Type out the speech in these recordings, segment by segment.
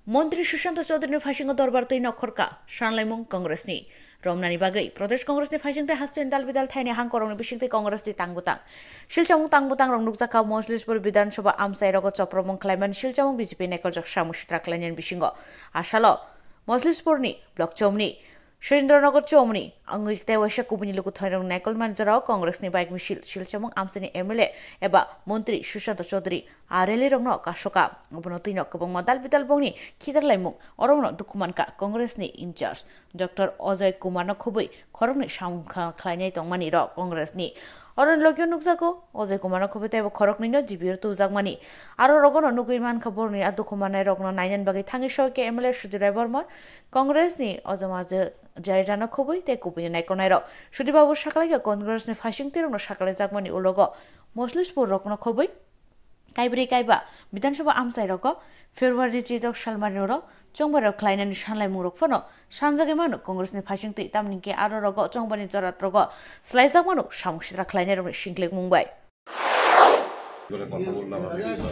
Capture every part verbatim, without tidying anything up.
Mantri susanta choudhary phaising dorbar tei nokharka sanlaimung Congress ni Romnani bagai Pradesh Congress ni phaising te hastin dal bidal thaini hangkorong ni bisingte Congress ni tangbutang Silchamung tangbutang rong nukjaka Moslispur Bidhan Sabha amsai rogo chopromong klaiman Silchamung B J P nekol jak samusitra klainan bisingo asalo Moslispur ni blok chomni Surendranagor chomni angui tewasha kubuni luku thairong nekol manjarao Congress ni bike misil Silchamung amsani M L A eba Mantri susanta choudhary areli rongno kasoka abono tino kobong madal bidal bongni khidar laimung orongno dukumanka Congress ni incharge Doctor Ajay Kumar no khobui khorongni sankha khlainai tongmani ro Congress ni Oron logyo nukjago Ajay Kumar no khobui tebo khorokni no jibir tujagmani aro rogono nugui man khaborni adukumanai rogno nainan bagai thangi shoke M L A Sudip Bormar Congress ni ojamaje jairano khobui te kubuni naikonai ro Sudip babu sakalaiga Congress ni phaising tirongno sakalai jagmani ulogo Moslispur rokno khobui Kaibri kaiba Bidhan Sabha amsai rogo February chidok salmani ro chongbaro khlainani sanlai murok phono sanjage manu Congress ni phaising ti tamningke aro rogo chongbani jorat rogo slaijak manu samuksitra khlainai ro singklek mumbai করে কথা বললাম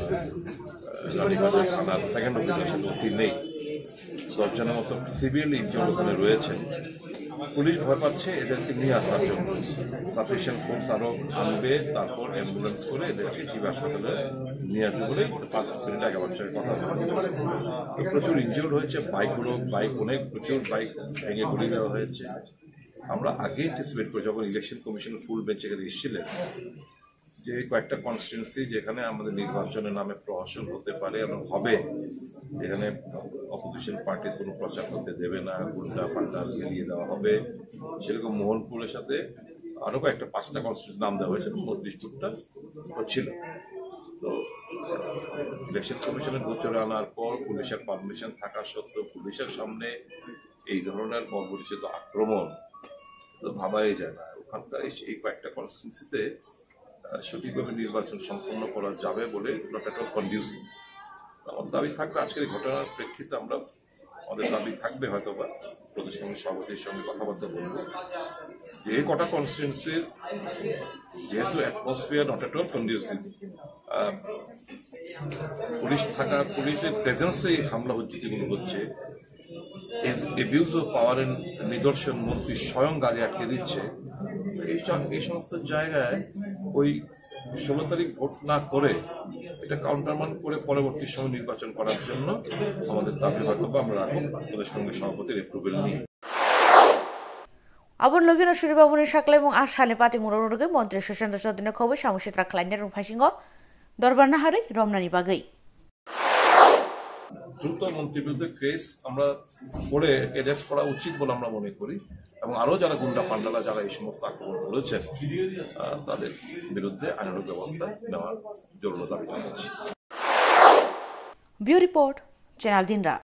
থানার second officer সাথে OC নেই দশজনের মতো civil injury ওখানে রয়েছে পুলিশ ভয় পাচ্ছে এদেরকে নিয়ে আসার জন্য সাফিসিয়েন্ট ফোর্স আরো আনবে তারপর অ্যাম্বুলেন্স করে এদেরকে জিবি হাসপাতালে নিয়ে আসবে বলে পাঁচ মিনিট আগে আমার সঙ্গে কথা বলে প্রচুর ইনজুর হয়েছে বাইকগুলো বাইক অনেক প্রচুর বাইক ভেঙে গুড়িয়ে দেওয়া হয়েছে আমরা আগে অ্যান্টিসিপেট করি যখন ইলেকশন কমিশনের ফুল বেঞ্চে এসেছিলেন যে কয়েকটা কনস্টিটিউয়েন্সি যেখানে আমাদের নির্বাচনের নামে প্রহসন হতে পারে এবং হবে এখানে অপোজিশন পার্টির কোনো প্রচার করতে দেবে না উল্টা পাল্টা ফেলিয়ে দেওয়া হবে সেরকম মোহনপুরের সাথে আরো কয়েকটা পাঁচটা কনস্টিটিউয়েন্সি নাম দেওয়া হয়েছে মসজিদপুরটা হচ্ছিল তো ইলেকশন কমিশনের গোচরে আনার পর পুলিশের পারমিশন থাকা সত্ত্বেও পুলিশের সামনে এই ধরনের অপরিচিত আক্রমণ তো ভাবাই যায় না ওখানকার এই কয়েকটা কনস্টিটিউয়েন্সিতে সঠিকভাবে নির্বাচন সম্পন্ন করা যাবে বলে কন্ডিউসিভ আমার দাবি থাকবে আজকের এই ঘটনার প্রেক্ষিতে আমরা আমাদের দাবি থাকবে হয়তো বা প্রদেশ কংগ্রেস সভাপতির সঙ্গে কথাবার্তা বলব যে এই কটা কনস্টিটিউয়েন্সির যেহেতু atmosphere not at all conducive police থাকা পুলিশের প্রেজেন্সে হামলা হচ্ছে যেগুলো হচ্ছে এবিউজ অফ পাওয়ারের নিদর্শন মন্ত্রী স্বয়ং গাড়ি আটকে দিচ্ছে এই সমস্ত জায়গায় ওই ষোলো তারিখ ভোট না করে এটা কাউন্টারমান করে পরবর্তী সময় নির্বাচন করার জন্য আমাদের দাবি হয়তো আমরা রাখব প্রদেশ কংগ্রেস সভাপতির এপ্রুভেল নিয়ে Abon logino Suribabuni saklai mung asale pati muroroge Mantri susanta choudhary khobui samusitra khlainai rong phaisingo dorbar nahari Romnani bagai দ্রুত মন্ত্রীর বিরুদ্ধে কেস আমরা করে অ্যারেস্ট করা উচিত বলে আমরা মনে করি এবং আরো যারা গুন্ডা পান্ডালা যারা এই সমস্ত আক্রমণ করেছেন তাদের বিরুদ্ধে আইনানুগ ব্যবস্থা নেওয়ার জরুরি দাবি জানাচ্ছি। Bureau report channel দিনরা।